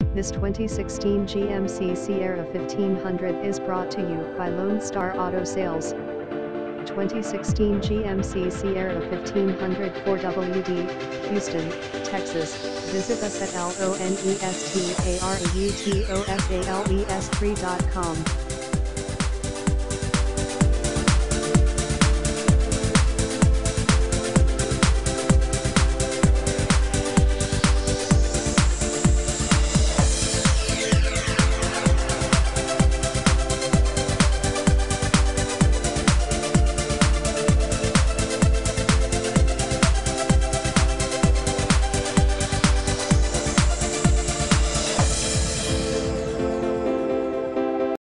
This 2016 GMC Sierra 1500 is brought to you by Lone Star Auto Sales. 2016 GMC Sierra 1500 4WD, Houston, Texas. Visit us at lonestaurautosales3.com.